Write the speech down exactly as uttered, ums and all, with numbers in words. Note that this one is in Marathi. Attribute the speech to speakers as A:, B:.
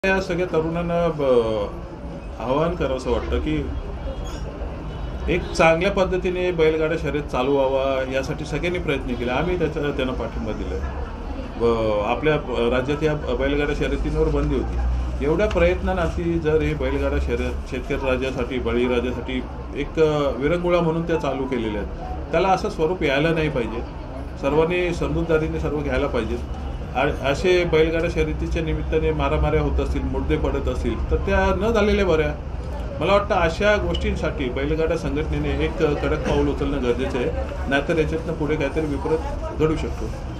A: या सगळ्या तरुणांना आवाहन करावंसं वाटतं की एक चांगल्या पद्धतीने बैलगाडा शर्यत चालू व्हावा यासाठी सगळ्यांनी प्रयत्न केले. आम्ही त्याचा त्यांना पाठिंबा दिला. आपल्या राज्यात या बैलगाडा शर्यतींवर बंदी होती. एवढ्या प्रयत्नांनी जर हे बैलगाडा शर्यत शेतकरी राज्यासाठी बळीराजासाठी एक विरंगुळा म्हणून त्या चालू केलेल्या आहेत, त्याला असं स्वरूप यायला नाही पाहिजे. सर्वांनी समजूतदारीने सर्व घ्यायला पाहिजेत. असे बैलगाडा शर्यतीच्या निमित्ताने मारामाऱ्या होत असतील, मुद्दे पडत असतील तर त्या न झालेल्या बऱ्या. मला वाटतं अशा गोष्टींसाठी बैलगाडा संघटनेने एक कडक पाऊल उचलणं गरजेचं आहे, नाहीतर याच्यातनं पुढे काहीतरी विपरीत घडू शकतो.